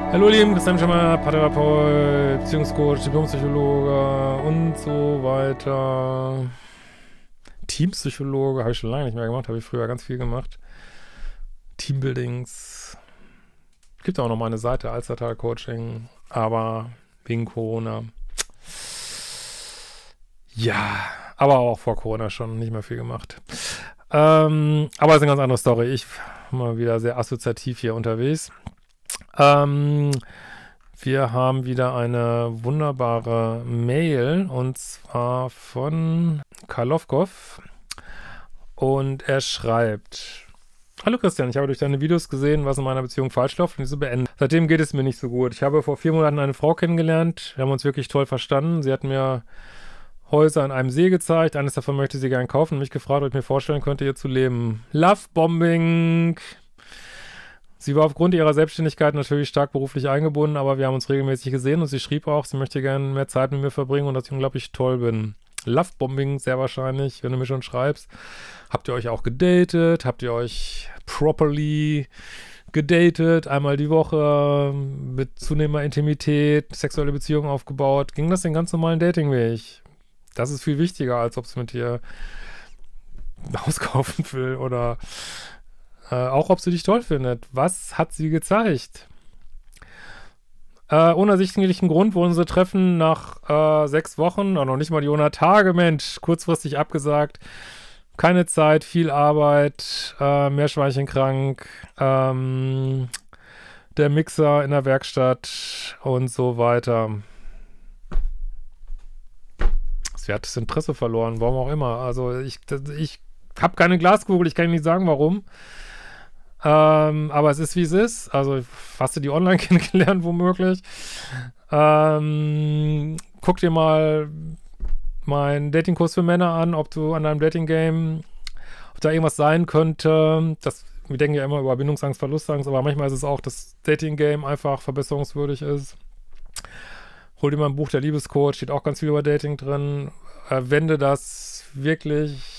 Hallo ihr Lieben, Christian Schimmer, Paartherapeut, Beziehungscoach, Diplompsychologe und so weiter. Teampsychologe habe ich schon lange nicht mehr gemacht, habe ich früher ganz viel gemacht. Teambuildings. Gibt auch noch mal eine Seite, Alstertal Coaching, aber wegen Corona. Ja, aber auch vor Corona schon nicht mehr viel gemacht. Aber es ist eine ganz andere Story. Ich bin mal wieder sehr assoziativ hier unterwegs. Wir haben wieder eine wunderbare Mail und zwar von Karlovkov und er schreibt: Hallo Christian, ich habe durch deine Videos gesehen, was in meiner Beziehung falsch läuft und diese beenden. Seitdem geht es mir nicht so gut. Ich habe vor 4 Monaten eine Frau kennengelernt. Wir haben uns wirklich toll verstanden. Sie hat mir Häuser an einem See gezeigt. Eines davon möchte sie gern kaufen und mich gefragt, ob ich mir vorstellen könnte, hier zu leben. Lovebombing! Sie war aufgrund ihrer Selbstständigkeit natürlich stark beruflich eingebunden, aber wir haben uns regelmäßig gesehen und sie schrieb auch, sie möchte gerne mehr Zeit mit mir verbringen und dass ich unglaublich toll bin. Lovebombing sehr wahrscheinlich, wenn du mir schon schreibst. Habt ihr euch auch gedatet? Habt ihr euch properly gedatet? Einmal die Woche mit zunehmender Intimität, sexuelle Beziehungen aufgebaut? Ging das den ganz normalen Datingweg? Das ist viel wichtiger, als ob sie mit dir ein Haus kaufen will oder auch ob sie dich toll findet. Was hat sie gezeigt? Ohne ersichtlichen Grund wurden unsere Treffen nach 6 Wochen, noch nicht mal die 100 Tage, Mensch, kurzfristig abgesagt. Keine Zeit, viel Arbeit, Meerschweinchenkrank, der Mixer in der Werkstatt und so weiter. Sie hat das Interesse verloren, warum auch immer. Also ich habe keine Glaskugel, ich kann nicht sagen, warum. Aber es ist, wie es ist. Also hast du die online kennengelernt, womöglich. Guck dir mal meinen Datingkurs für Männer an, ob du an deinem Dating-Game, ob da irgendwas sein könnte. Wir denken ja immer über Bindungsangst, Verlustangst, aber manchmal ist es auch, dass Dating-Game einfach verbesserungswürdig ist. Hol dir mal ein Buch, der Liebescoach, steht auch ganz viel über Dating drin. Wende das wirklich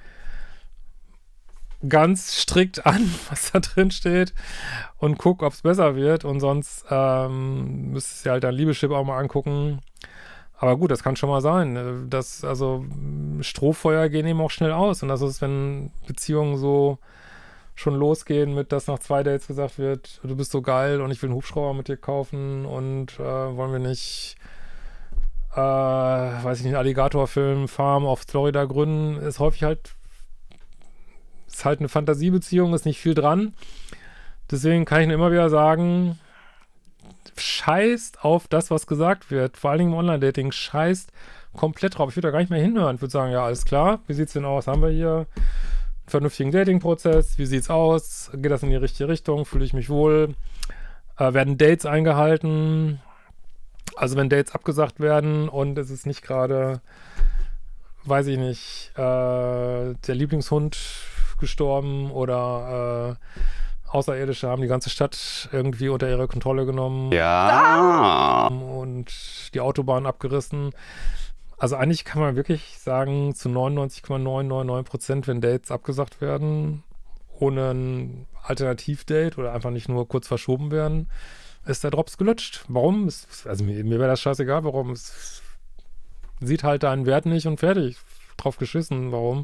ganz strikt an, was da drin steht und guck, ob es besser wird und sonst müsstest du dir halt dein Liebeschip auch mal angucken. Aber gut, das kann schon mal sein. Strohfeuer gehen eben auch schnell aus und das ist, wenn Beziehungen so schon losgehen mit, dass nach 2 Dates gesagt wird, du bist so geil und ich will einen Hubschrauber mit dir kaufen und wollen wir nicht weiß ich nicht, einen Alligatorfilm, Farm auf Florida gründen, ist häufig halt eine Fantasiebeziehung, ist nicht viel dran. Deswegen kann ich nur immer wieder sagen, scheißt auf das, was gesagt wird. Vor allen Dingen im Online-Dating, scheißt komplett drauf. Ich würde da gar nicht mehr hinhören. Ich würde sagen, ja, alles klar, wie sieht's denn aus? Haben wir hier einen vernünftigen Dating-Prozess? Wie sieht's aus? Geht das in die richtige Richtung? Fühle ich mich wohl? Werden Dates eingehalten? Also wenn Dates abgesagt werden und es ist nicht gerade, weiß ich nicht, der Lieblingshund gestorben oder Außerirdische haben die ganze Stadt irgendwie unter ihre Kontrolle genommen. Ja. Und die Autobahn abgerissen. Also eigentlich kann man wirklich sagen, zu 99,999%, wenn Dates abgesagt werden, ohne ein Alternativdate oder einfach nicht nur kurz verschoben werden, ist der Drops gelutscht. Warum? Also mir wäre das scheißegal, warum. Es sieht halt deinen Wert nicht und fertig. Drauf geschissen, warum?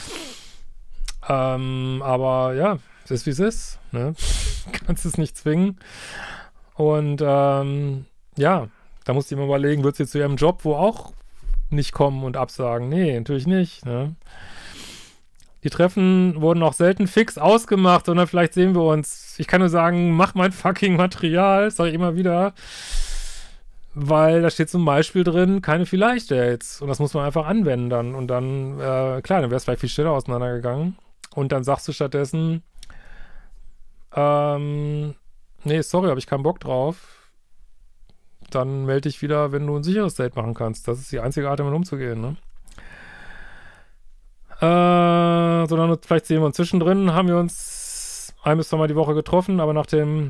Aber ja, es ist wie es ist. Ne? Kannst es nicht zwingen. Und ja, da musst du dir mal überlegen, würdest du zu ihrem Job wo auch nicht kommen und absagen? Nee, natürlich nicht. Ne? Die Treffen wurden auch selten fix ausgemacht, sondern vielleicht sehen wir uns. Ich kann nur sagen, mach mein fucking Material, sage ich immer wieder. Weil da steht zum Beispiel drin, keine Vielleicht-Dates. Und das muss man einfach anwenden dann. Und dann, klar, dann wäre es vielleicht viel schneller auseinandergegangen. Und dann sagst du stattdessen, nee, sorry, habe ich keinen Bock drauf. Dann melde dich wieder, wenn du ein sicheres Date machen kannst. Das ist die einzige Art, damit umzugehen, ne? Sondern vielleicht sehen wir uns zwischendrin, haben wir uns 1 bis 2 Mal die Woche getroffen, aber nach dem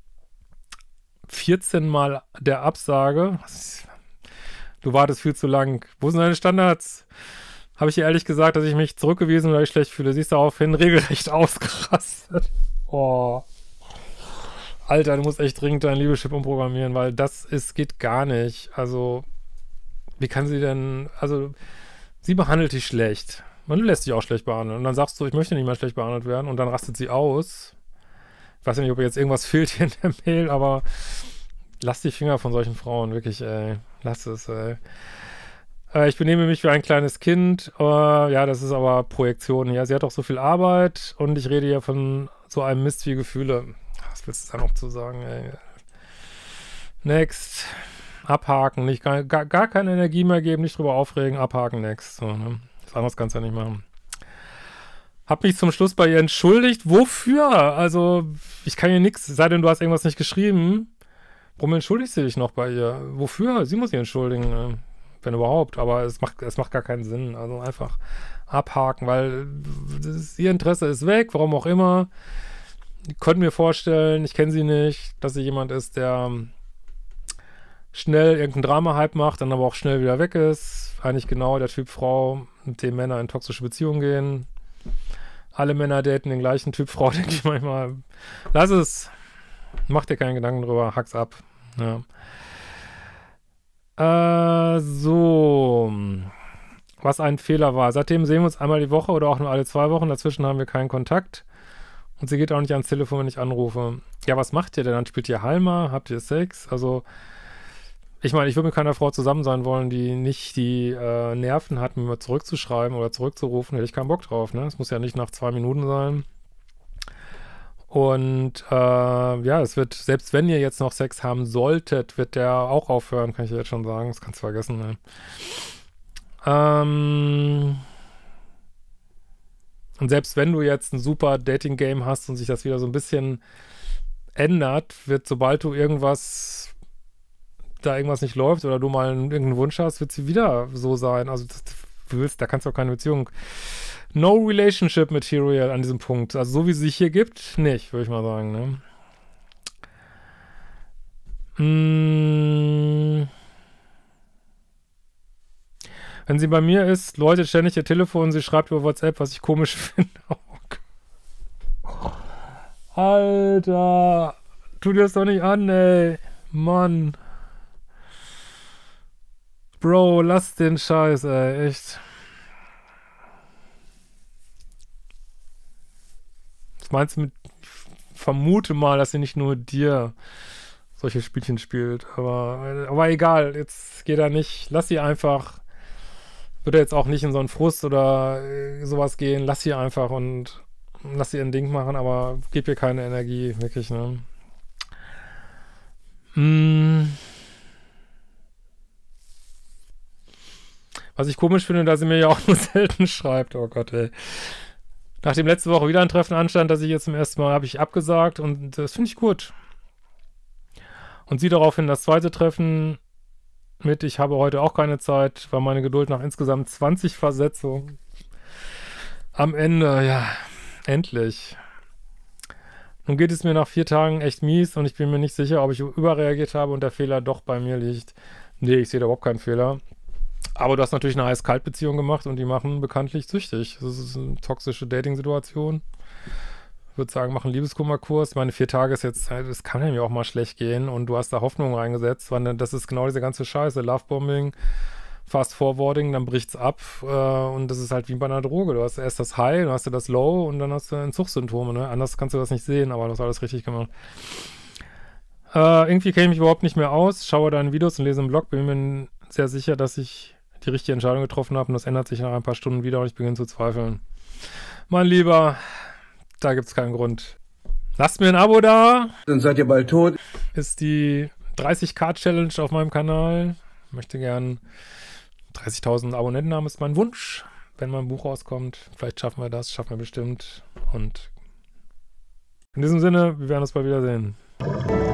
14 Mal der Absage, du wartest viel zu lang, wo sind deine Standards? Habe ich dir ehrlich gesagt, dass ich mich zurückgewiesen oder ich schlecht fühle? Sie ist daraufhin regelrecht ausgerastet. Oh. Alter, du musst echt dringend dein Liebeschip umprogrammieren, weil geht gar nicht. Also, wie kann sie denn, also, sie behandelt dich schlecht. Und du lässt dich auch schlecht behandeln. Und dann sagst du, ich möchte nicht mehr schlecht behandelt werden. Und dann rastet sie aus. Ich weiß ja nicht, ob jetzt irgendwas fehlt hier in der Mail, aber lass die Finger von solchen Frauen, wirklich, ey. Lass es, ey. Ich benehme mich wie ein kleines Kind. Ja, das ist aber Projektion. Ja, sie hat auch so viel Arbeit und ich rede ja von so einem Mist wie Gefühle. Was willst du da noch zu sagen, ey? Next. Abhaken. Gar keine Energie mehr geben, nicht drüber aufregen. Abhaken, next. So, ne? Das anderes kannst du ja nicht machen. Hab mich zum Schluss bei ihr entschuldigt. Wofür? Also, ich kann hier nichts, sei denn du hast irgendwas nicht geschrieben. Warum entschuldigst du dich noch bei ihr? Wofür? Sie muss sich entschuldigen, wenn überhaupt. Aber es macht gar keinen Sinn. Also einfach abhaken, weil ihr Interesse ist weg, warum auch immer. Ich konnte mir vorstellen, ich kenne sie nicht, dass sie jemand ist, der schnell irgendeinen Drama-Hype macht, dann aber auch schnell wieder weg ist. Eigentlich genau der Typ Frau, mit dem Männer in toxische Beziehungen gehen. Alle Männer daten den gleichen Typ Frau, denke ich manchmal. Lass es. Mach dir keine Gedanken drüber, hack's ab. Ja. So. Was ein Fehler war. Seitdem sehen wir uns einmal die Woche oder auch nur alle 2 Wochen. Dazwischen haben wir keinen Kontakt. Und sie geht auch nicht ans Telefon, wenn ich anrufe. Ja, was macht ihr denn? Dann spielt ihr Halma? Habt ihr Sex? Also, ich meine, ich würde mit keiner Frau zusammen sein wollen, die nicht die Nerven hat, mir mal zurückzuschreiben oder zurückzurufen. Hätte ich keinen Bock drauf, ne? Es muss ja nicht nach 2 Minuten sein. Und ja, es wird, selbst wenn ihr jetzt noch Sex haben solltet, wird der auch aufhören, kann ich jetzt schon sagen. Das kannst du vergessen, ne? Und selbst wenn du jetzt ein super Dating-Game hast und sich das wieder so ein bisschen ändert, wird, sobald du irgendwas nicht läuft oder du mal irgendeinen Wunsch hast, wird sie wieder so sein. Also da kannst du auch keine Beziehung. No relationship material an diesem Punkt. Also so wie sie sich hier gibt, nicht, würde ich mal sagen, ne? Wenn sie bei mir ist, läutet ständig ihr Telefon, sie schreibt über WhatsApp, was ich komisch finde. Oh, Alter, tu dir das doch nicht an, ey. Mann. Bro, lass den Scheiß, ey, echt. Was meinst du mit, ich vermute mal, dass sie nicht nur dir solche Spielchen spielt, aber egal, jetzt geht er nicht, lass sie einfach, würde jetzt auch nicht in so einen Frust oder sowas gehen, lass sie einfach und lass sie ihr Ding machen, aber gib ihr keine Energie, wirklich, ne? Was ich komisch finde, dass sie mir ja auch nur selten schreibt. Oh Gott, ey. Nachdem letzte Woche wieder ein Treffen anstand, dass ich jetzt zum ersten Mal habe ich abgesagt und das finde ich gut. Und sie daraufhin das zweite Treffen mit, ich habe heute auch keine Zeit, war meine Geduld nach insgesamt 20 Versetzungen. Am Ende, ja, endlich. Nun geht es mir nach 4 Tagen echt mies und ich bin mir nicht sicher, ob ich überreagiert habe und der Fehler doch bei mir liegt. Nee, ich sehe da überhaupt keinen Fehler. Aber du hast natürlich eine Heiß-Kalt-Beziehung gemacht und die machen bekanntlich süchtig. Das ist eine toxische Dating-Situation. Ich würde sagen, mach einen Liebeskummerkurs. Meine 4 Tage ist jetzt, das kann ja mir auch mal schlecht gehen und du hast da Hoffnung reingesetzt, weil das ist genau diese ganze Scheiße. Lovebombing, Fast-Forwarding, dann bricht's ab und das ist halt wie bei einer Droge. Du hast erst das High, dann hast du das Low und dann hast du Entzugssymptome, ne? Anders kannst du das nicht sehen, aber du hast alles richtig gemacht. Irgendwie kenne ich mich überhaupt nicht mehr aus, schaue deine Videos und lese im Blog, bin mir sehr sicher, dass ich die richtige Entscheidung getroffen habe und das ändert sich nach ein paar Stunden wieder und ich beginne zu zweifeln. Mein Lieber, da gibt's keinen Grund. Lasst mir ein Abo da. Dann seid ihr bald tot. Ist die 30k-Challenge auf meinem Kanal. Ich möchte gern 30.000 Abonnenten haben, ist mein Wunsch, wenn mein Buch rauskommt. Vielleicht schaffen wir das, schaffen wir bestimmt. Und in diesem Sinne, wir werden uns bald wiedersehen.